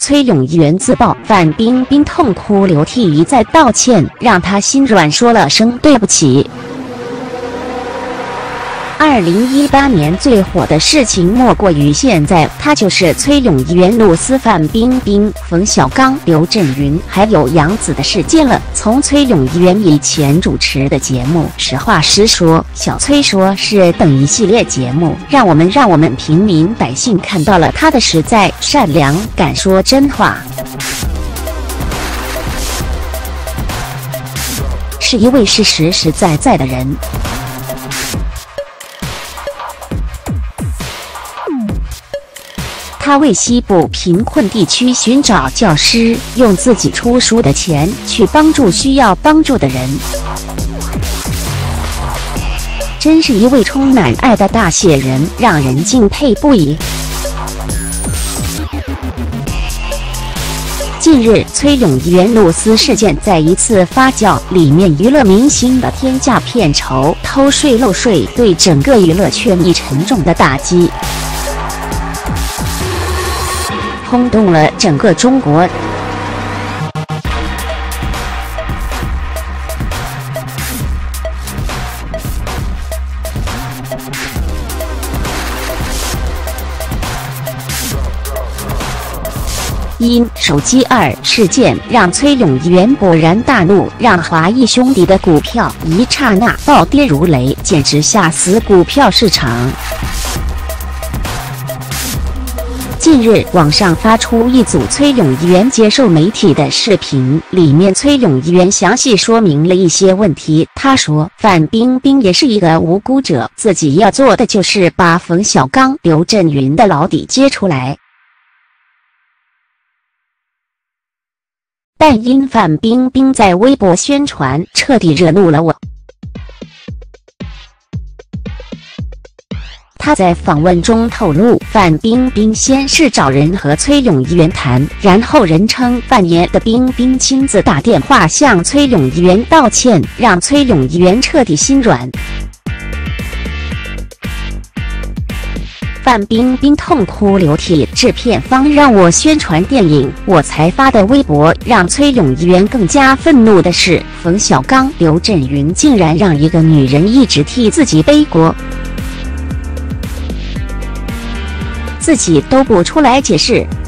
崔永元自曝范冰冰痛哭流涕一再道歉，让他心软，说了声对不起。2018年最火的事情莫过于现在，他就是崔永元、露丝、范冰冰、冯小刚、刘震云还有杨紫的事件了。从崔永元以前主持的节目《实话实说》，小崔说是等一系列节目，让我们平民百姓看到了他的实在、善良、敢说真话，是一位实实在在的人。他为西部贫困地区寻找教师，用自己出书的钱去帮助需要帮助的人，真是一位充满爱的大写人，让人敬佩不已。近日，崔永元、露丝事件再一次发酵，里面娱乐明星的天价片酬、偷税漏税，对整个娱乐圈以沉重的打击，轰动了整个中国。因手机2事件让崔永元勃然大怒，让华谊兄弟的股票一刹那暴跌如雷，简直吓死股票市场。近日，网上发出一组崔永元接受媒体的视频，里面崔永元详细说明了一些问题。他说，范冰冰也是一个无辜者，自己要做的就是把冯小刚、刘震云的老底揭出来。但因范冰冰在微博宣传，彻底惹怒了我。他在访问中透露，范冰冰先是找人和崔永元谈，然后人称范爷的冰冰亲自打电话向崔永元道歉，让崔永元彻底心软。范冰冰痛哭流涕，制片方让我宣传电影，我才发的微博。让崔永元更加愤怒的是，冯小刚、刘震云竟然让一个女人一直替自己背锅，自己都不出来解释。